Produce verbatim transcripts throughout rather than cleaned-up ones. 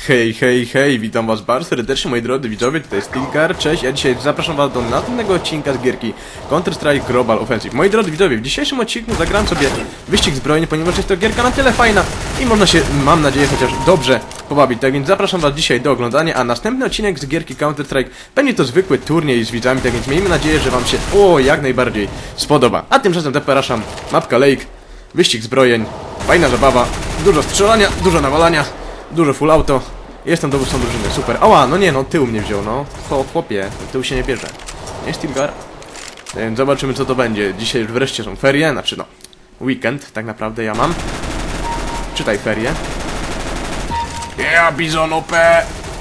Hej, hej, hej, witam was bardzo serdecznie, moi drodzy widzowie, tutaj jest Stilgar, cześć, ja dzisiaj zapraszam was do następnego odcinka z gierki Counter-Strike Global Offensive. Moi drodzy widzowie, w dzisiejszym odcinku zagram sobie wyścig zbrojny, ponieważ jest to gierka na tyle fajna i można się, mam nadzieję, chociaż dobrze pobawić. Tak więc zapraszam was dzisiaj do oglądania, a następny odcinek z gierki Counter-Strike będzie to zwykły turniej z widzami, tak więc miejmy nadzieję, że wam się, o, jak najbardziej spodoba. A tymczasem zapraszam, mapka Lake, wyścig zbrojeń, fajna zabawa, dużo strzelania, dużo nawalania, dużo full auto. Jestem dowódcą drużyny, super. Ała, no nie, no tył mnie wziął, no. Chłopie, tył się nie bierze. Nie, Stilgar? Więc zobaczymy, co to będzie. Dzisiaj już wreszcie są ferie, znaczy no, weekend tak naprawdę ja mam. Czytaj ferie. Yeah, Bizon O P!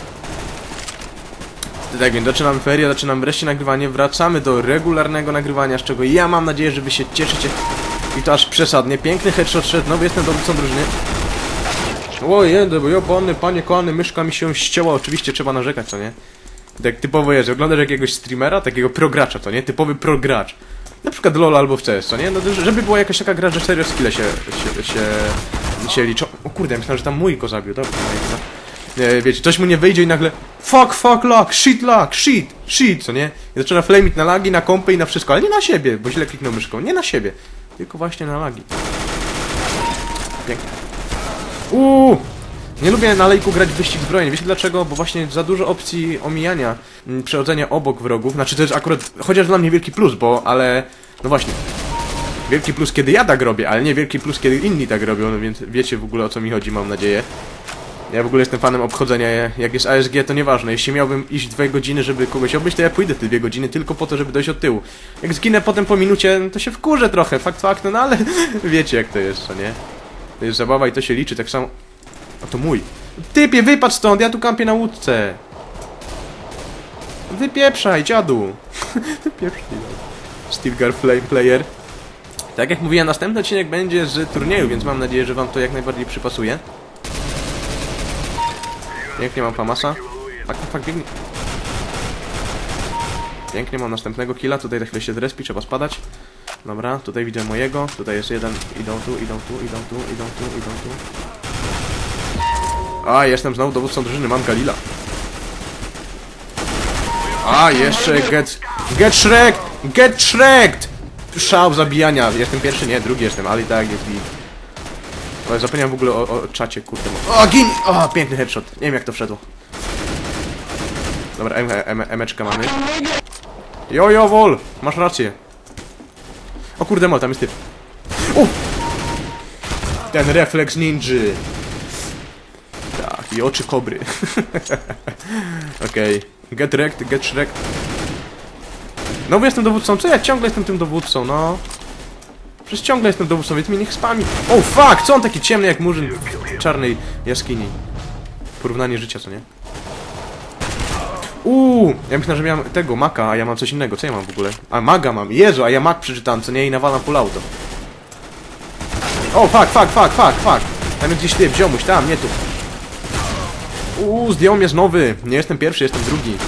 Tak więc zaczynam ferie, zaczynam wreszcie nagrywanie. Wracamy do regularnego nagrywania, z czego ja mam nadzieję, że wy się cieszycie. I to aż przesadnie. Piękny headshot szedł, no bo jestem dowódcą drużyny. O jedę, bo jopony, panie kochany, myszka mi się ścięła, oczywiście trzeba narzekać, co nie? Tak typowo jest, oglądasz jakiegoś streamera, takiego progracza, co nie? Typowy progracz. Na przykład LoL albo w C S, co nie? No, żeby była jakaś taka gra, że serio skille się, się, się, się liczą. O kurde, ja myślałem, że tam mój go zabił, dobra, no, nie, wiecie, coś mu nie wyjdzie i nagle fuck, fuck, lag, shit, lag, shit, shit, co nie? I zaczyna flameit na lagi, na kompy i na wszystko, ale nie na siebie, bo źle kliknął myszką, nie na siebie, tylko właśnie na lagi. Pięknie. Uuu! Nie lubię na lejku grać w wyścig zbrojny. Wiecie dlaczego? Bo właśnie za dużo opcji omijania, m, przechodzenia obok wrogów. Znaczy to jest akurat, chociaż dla mnie wielki plus, bo, ale... No właśnie. Wielki plus kiedy ja tak robię, ale nie wielki plus kiedy inni tak robią, no więc wiecie w ogóle o co mi chodzi, mam nadzieję. Ja w ogóle jestem fanem obchodzenia, jak jest A S G to nieważne. Jeśli miałbym iść dwie godziny, żeby kogoś obejść, to ja pójdę te dwie godziny tylko po to, żeby dojść od tyłu. Jak zginę potem po minucie, to się wkurzę trochę, fakt fakt, no ale wiecie jak to jest, co nie? To jest zabawa i to się liczy, tak samo... A to mój. Typie, wypadź stąd, ja tu kampię na łódce. Wypieprzaj, dziadu. Wypieprzaj. Stilgar Flame Player. Tak jak mówiłem, następny odcinek będzie z turnieju, więc mam nadzieję, że wam to jak najbardziej przypasuje. Pięknie mam Famasa. Fak, fak, fak, biegnie. Pięknie mam następnego killa, tutaj za chwilę się zrespi, trzeba spadać. Dobra, tutaj widzę mojego, tutaj jest jeden, idą tu, idą tu, idą tu, idą tu, idą tu. A, jestem znowu dowódcą drużyny, mam Galila. A, jeszcze get... Get Shrek! Get Shreked! Szał zabijania, jestem pierwszy, nie, drugi jestem, ale i tak jest git. Ale zapomniałem w ogóle o, o czacie, kurde. O, gin! O, piękny headshot, nie wiem jak to wszedł. Dobra, em, em, emeczka mamy. Jojo, wol! Masz rację. O kurde, mol, tam jest typ. U! Ten refleks ninży. Tak, i oczy kobry. Okej. Okay. Get wrecked, get shreked. No bo jestem dowódcą, co ja ciągle jestem tym dowódcą, no. Przecież ciągle jestem dowódcą, więc mnie niech spami. O, fuck! Co on taki ciemny jak murzyn w czarnej jaskini? Porównanie życia, co nie? Uuu, ja myślę, że miałem tego maka, a ja mam coś innego. Co ja mam w ogóle? A maga mam. Jezu, a ja mak przeczytałem, co nie? I nawalam full auto. O, fuck, fuck, fuck, fuck, fuck. Tam jest gdzieś ty, wziomuś, tam, nie tu. Uuu, zdjął mnie znowu. Nie jestem pierwszy, jestem drugi.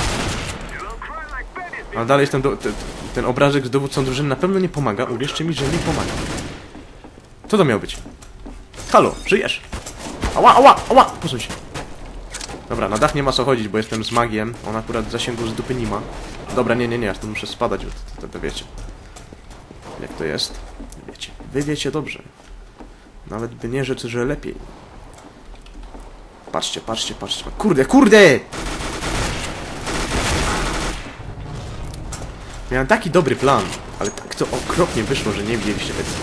A dalej jestem do... Ten, ten obrazek z dowódcą drużyny na pewno nie pomaga. Uwierzcie mi, że nie pomaga. Co to miało być? Halo, żyjesz? Ała, ała, ała! Posuń się. Dobra, na dach nie ma co chodzić, bo jestem z magiem. On akurat zasięgu z dupy nie ma. Dobra, nie, nie, nie, ja stąd muszę spadać, bo to, to, to wiecie. Jak to jest? Wiecie. Wy wiecie dobrze. Nawet by nie rzec, że lepiej. Patrzcie, patrzcie, patrzcie. Kurde, kurde! Miałem taki dobry plan, ale tak to okropnie wyszło, że nie widzieliście tego.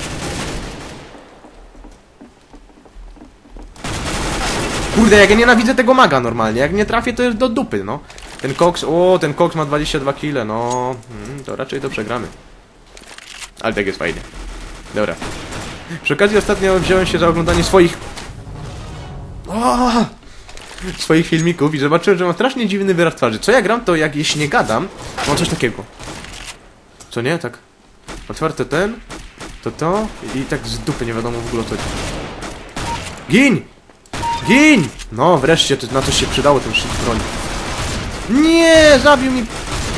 Kurde, jak ja nienawidzę tego maga normalnie, jak nie trafię to jest do dupy, no. Ten koks, o, ten koks ma dwadzieścia dwa kile, no. Hmm, to raczej to przegramy. Ale tak jest fajnie. Dobra. Przy okazji ostatnio wziąłem się za oglądanie swoich... O! Swoich filmików i zobaczyłem, że mam strasznie dziwny wyraz twarzy. Co ja gram, to jak jeśli nie gadam, mam coś takiego. Co nie? Tak. Otwarte ten, to to i tak z dupy nie wiadomo w ogóle co. Gin! Gin! No, wreszcie to, na coś się przydało ten shit broń. Nie, zabił mi...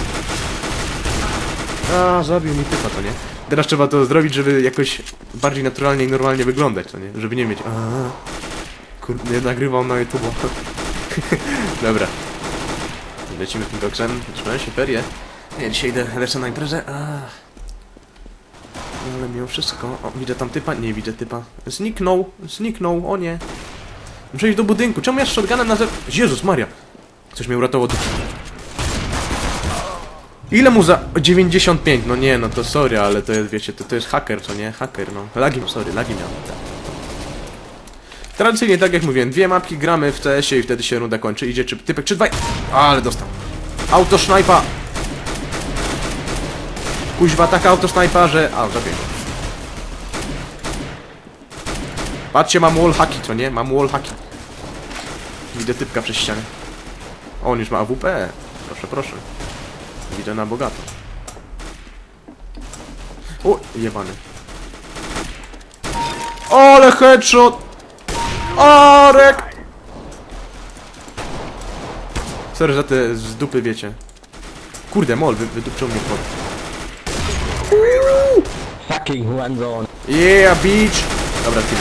A, zabił mi typa, to nie? Teraz trzeba to zrobić, żeby jakoś bardziej naturalnie i normalnie wyglądać, co nie? Żeby nie mieć... A, Kurde, nie nagrywam na YouTube. Dobra. Lecimy tym koksem. Zaczynają się ferie. Nie, dzisiaj idę, lecę na imprezę. Ach. Ale mimo wszystko... O, widzę tam typa? Nie widzę typa. Zniknął, zniknął, o nie. Muszę iść do budynku. Czemu ja z shotgunem na zewnątrz? Jezus Maria. Coś mnie uratowało tu. Ile mu za... dziewięćdziesiąt pięć, no nie, no to sorry, ale to jest, wiecie, to, to jest haker, co nie? Haker, no. Lagi, sorry, lagi miałem. Tradycyjnie, tak jak mówiłem, dwie mapki gramy w C S-ie i wtedy się runda kończy. Idzie czy typek, czy dwaj... Ale dostał. Autosznajpa. Kuźwa, taka autosnajpa, że... A, zabiję. Patrzcie, mam wallhacki, co nie? Mam wallhacki. Widzę typka przez ścianę. O, on już ma A W P. Proszę, proszę. Widzę na bogato. O, jebany. Ale headshot! Arek! Sorry za te z dupy, wiecie. Kurde, mol, wy, wydupczył mnie pod. Fucking Wanzone. Yeah, bitch! Dobra, team.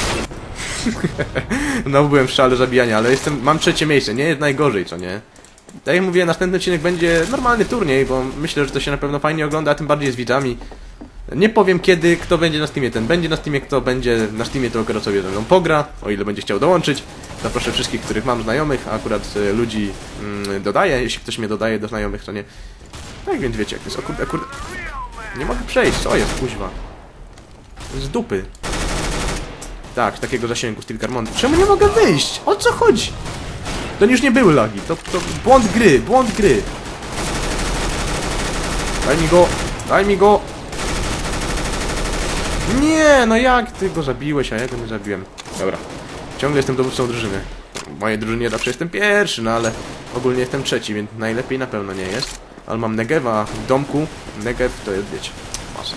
No, byłem w szale zabijania, ale jestem, mam trzecie miejsce, nie jest najgorzej, co nie? Tak jak mówię, następny odcinek będzie normalny turniej, bo myślę, że to się na pewno fajnie ogląda, a tym bardziej z widzami. Nie powiem kiedy, kto będzie na Steamie, ten będzie na Steamie, kto będzie na Steamie, to akurat sobie ze mną pogra, o ile będzie chciał dołączyć. Zaproszę wszystkich, których mam znajomych, a akurat y, ludzi mm, dodaję, jeśli ktoś mnie dodaje do znajomych, to nie. Tak więc wiecie, jak jest, o kurde, kurde. Nie mogę przejść, co jest, kuźwa. Z dupy. Tak, z takiego zasięgu Steel Carmon. Czemu nie mogę wyjść? O co chodzi? To już nie były lagi, to, to błąd gry, błąd gry. Daj mi go, daj mi go. Nie, no jak ty go zabiłeś, a ja go nie zabiłem. Dobra, ciągle jestem dowódcą drużyny. W mojej drużynie zawsze jestem pierwszy, no ale ogólnie jestem trzeci, więc najlepiej na pewno nie jest. Ale mam Negewa w domku. Negev to jest, wiecie, masek.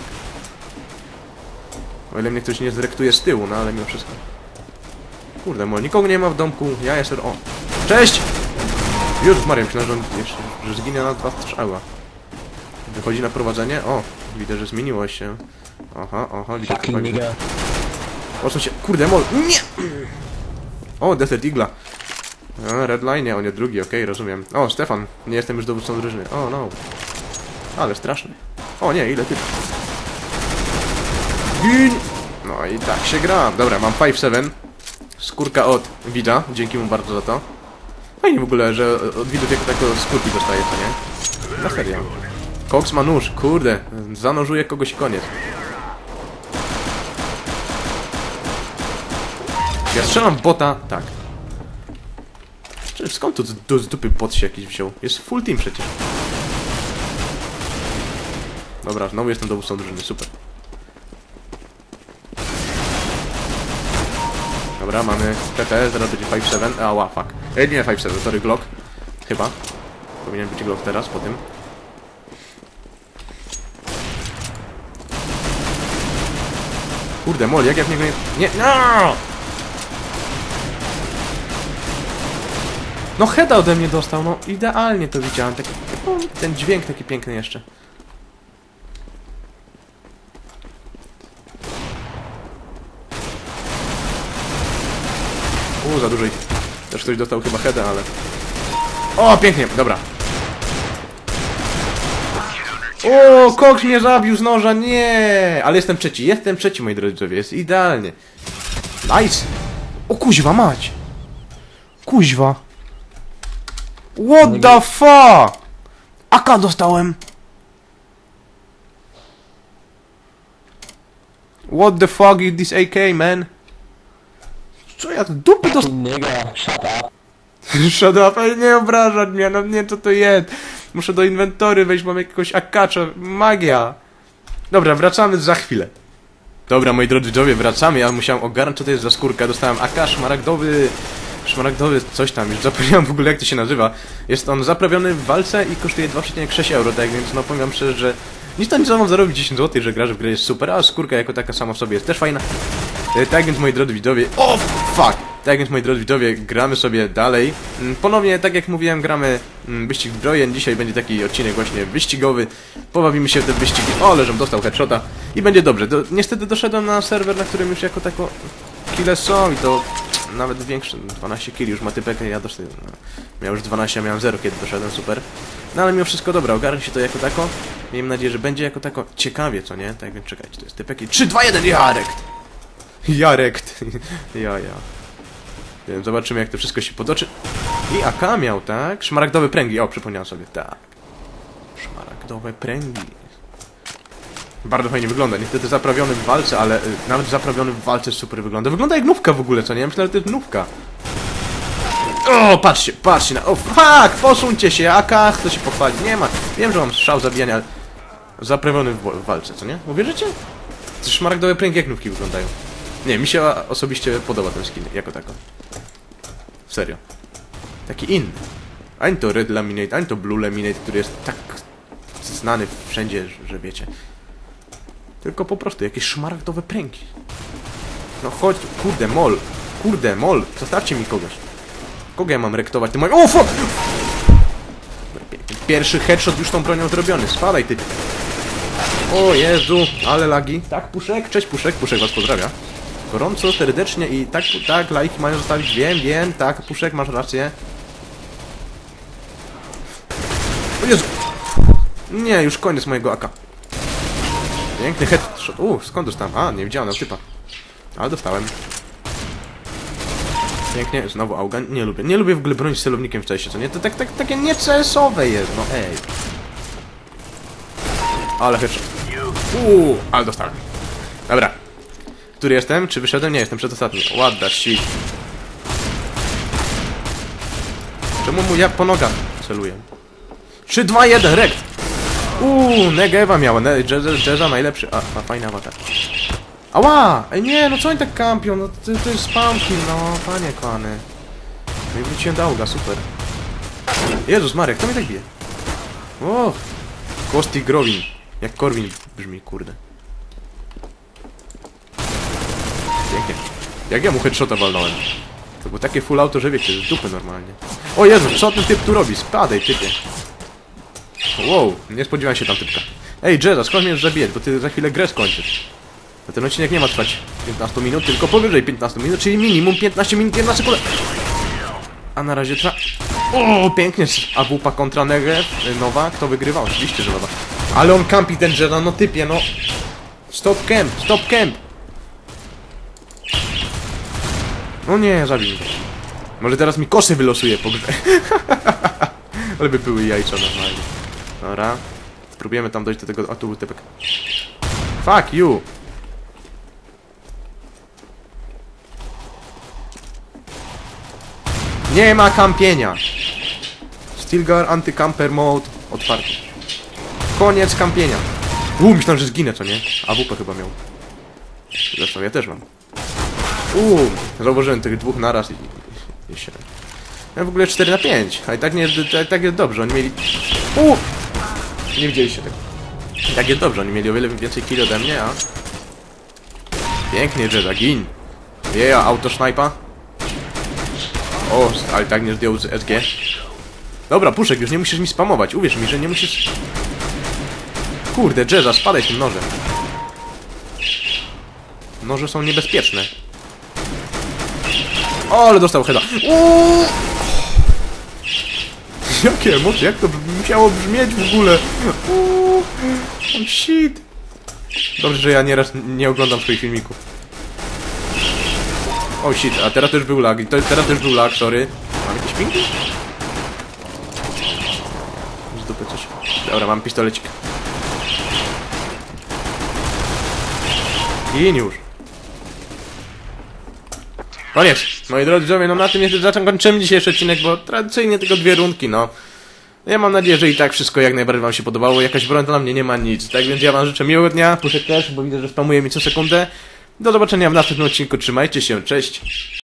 O ile mnie ktoś nie zrektuje z tyłu, no ale mimo wszystko. Kurde, mo, nikogo nie ma w domku, ja jestem... O! Cześć! Już Maria, myślałem, że on jeszcze, że zginie na dwa strzały. Wychodzi na prowadzenie? O! Widzę, że zmieniło się. Aha, aha, widzę Fucking nigga. Poszło się... Kurde, mol! Nie! O, Desert Eagla. A, Redline, on jest drugi, okej, okay, rozumiem. O, Stefan, nie jestem już dowódcą drużyny. O, no. Ale straszny. O nie, ile ty... Gin! No i tak się gra. Dobra, mam pięć siedem. Skórka od widza, dzięki mu bardzo za to. Fajnie w ogóle, że od widzów jako tako skórki dostaje, co nie? Na serio. Cox ma nóż, kurde. Zanożuje kogoś i koniec. Ja strzelam bota, tak. Skąd tu z, z dupy bot się jakiś wziął? Jest full team przecież. Dobra, znowu jestem dowódcą drużyny, super. Dobra, mamy P T, zaraz będzie pięć siedem. Ała, fuck. E, nie pięć siedem, sorry, Glock. Chyba. Powinien być Glock teraz, po tym. Kurde, mol, jak ja w niego nie... Nie, no! No heada ode mnie dostał, no idealnie to widziałem. Taki, no, ten dźwięk taki piękny jeszcze. U, za dużo ich. Też ktoś dostał chyba heada, ale... O, pięknie, dobra. O, Cox mnie zabił z noża, nie! Ale jestem trzeci, jestem trzeci, moi drodzy widzowie, jest idealnie. Nice! O, kuźwa mać! Kuźwa! What the fuck? Aka dostałem! What the fuck is this A K, man? Co ja dupy dostałem? Nigga, shut up. Shut up, nie obrażać mnie, no nie, co to jest? Muszę do inwentory wejść, mam jakiegoś akacza, magia. Dobra, wracamy za chwilę. Dobra, moi drodzy widzowie, wracamy, ja musiałem ogarnąć, co to jest za skórka, dostałem A K szmaragdowy, szmaragdowy coś tam, już zapomniałem w ogóle jak to się nazywa. Jest on zaprawiony w walce i kosztuje dwa przecinek sześć euro, tak więc no powiem szczerze, że nic tam nie za mam zarobić dziesięć złotych, że grasz w grę jest super, a skórka jako taka sama w sobie jest też fajna. Tak więc moi drodzy widzowie, o fuck! Tak więc moi drodzy widzowie, gramy sobie dalej. Ponownie, tak jak mówiłem, gramy wyścig zbrojen. Dzisiaj będzie taki odcinek właśnie wyścigowy. Pobawimy się w te wyścigi. O, ale żem dostał headshota. I będzie dobrze. Do, niestety doszedłem na serwer, na którym już jako tako kile są i to... nawet większy, dwanaście killi już ma typek, ja dostaję, no, miał już dwanaście, a miałem zero kiedy doszedłem, super. No ale mimo wszystko dobra, ogarnę się to jako tako. Miejmy nadzieję, że będzie jako tako ciekawie, co nie? Tak więc czekajcie, to jest typek i trzy, dwa, jeden, Jarekt! Jarekt! ja, ja. Wiem, zobaczymy jak to wszystko się potoczy. I A K miał, tak? Szmaragdowe pręgi, o, przypomniałem sobie, tak. Szmaragdowe pręgi. Bardzo fajnie wygląda, niestety zaprawiony w walce, ale y, nawet zaprawiony w walce super wygląda. Wygląda jak nówka w ogóle, co nie? Myślę, że to jest nówka. O, patrzcie, patrzcie na... O, fuck! Posuńcie się, A K, chcę się pochwalić. Nie ma. Wiem, że mam strzał zabijania, ale... Zaprawiony w, w walce, co nie? Uwierzycie? Te szmaragdowe pręgi jak nówki wyglądają. Nie, mi się osobiście podoba ten skin, jako tako. Serio. Taki inny. Ani to Red Laminate, ani to Blue Laminate, który jest tak znany wszędzie, że, że wiecie. Tylko po prostu jakieś szmaragdowe pręgi. No chodź, kurde, mol. Kurde, mol. Zostawcie mi kogoś. Kogo ja mam rektować? Ty moje... O, fuck! Pierwszy headshot już tą bronią zrobiony. Spadaj, ty. O Jezu, ale lagi. Tak, Puszek, cześć Puszek. Puszek was pozdrawia. Gorąco, serdecznie i tak, tak, lajki mają zostawić. Wiem, wiem, tak, Puszek, masz rację. O Jezu! Nie, już koniec mojego A K. Piękny headshot. Uuu, skąd dostałem? A, nie widziałem typa. Ale dostałem. Pięknie, znowu auga. Nie lubię. Nie lubię w ogóle bronić celownikiem w cesie, co nie? To tak, tak, takie nie C S-owe jest, no ej. Ale headshot. Uuu, ale dostałem. Dobra. Który jestem? Czy wyszedłem? Nie, jestem przedostatni. What the shit. Czemu mu ja po nogach celuję? trzy, dwa, jeden, rekt! Uuu, Negewa miała, ne Jezza najlepszy. A, a fajny awatar. Ała! Ej nie, no co oni tak kampią? No to, to jest spam kill, no panie kochany. No i wróciłem do auga, super. Jezus Marek, kto mnie tak bije? O, Kosti Growin. Jak Korwin brzmi, kurde. Pięknie. Jak ja mu headshota walnąłem? To było takie full auto, że wiecie, z dupy normalnie. O Jezu, co ten typ tu robi? Spadaj, typie. Wow, nie spodziewałem się tam typka. Ej, Jezza, skąd mnie już zabijesz, bo ty za chwilę grę skończysz. A ten odcinek nie ma trwać piętnaście minut, tylko powyżej piętnaście minut, czyli minimum piętnaście minut, jedna sekunda. A na razie trwa... O, pięknie, A W P kontra Negev, nowa, kto wygrywa? Oczywiście, że nowa. Ale on campi ten Jezza, no typie, no. Stop camp, stop camp. No nie, zabij mnie. Może teraz mi kosy wylosuje po grze. Ale by były jajca normalnie. Dobra. Spróbujemy tam dojść do tego... A tu był typek. Fuck you! Nie ma kampienia! Stilgar anti-camper mode otwarty. Koniec kampienia. Uuu, myślałem, że zginę, co nie? A W P chyba miał. Zresztą ja też mam. Uuu, zauważyłem tych dwóch naraz i... i, i się... Ja w ogóle cztery na pięć, a i tak, nie, tak, tak jest dobrze, oni mieli... Uuu! Nie widzieliście tego. I tak jest dobrze, oni mieli o wiele więcej killi ode mnie, a... Pięknie, Jezza, gin! Yeah, autosnipa. O, ale tak nie zdjął z S G. Dobra, Puszek, już nie musisz mi spamować, uwierz mi, że nie musisz... Kurde, Jezza, spadaj tym nożem. Noże są niebezpieczne. O, ale dostał heada. Uuu! Jakie emocje, jak to musiało brzmieć w ogóle? Uuu, oh shit. Dobrze, że ja nieraz nie oglądam swoich filmików. O oh shit, a teraz też był lag. To, teraz też był lag, sorry. Mam jakieś pinki? Z dupy coś. Dobra, mam pistolecik. I już. Koniec. Moi drodzy widzowie, no na tym jeszcze zakończymy dzisiejszy odcinek, bo tradycyjnie tylko dwie rundki, no. Ja mam nadzieję, że i tak wszystko jak najbardziej wam się podobało. Jakaś broń to na mnie nie ma nic. Tak więc ja wam życzę miłego dnia. Puszek też, bo widzę, że spamuje mi co sekundę. Do zobaczenia w następnym odcinku. Trzymajcie się. Cześć.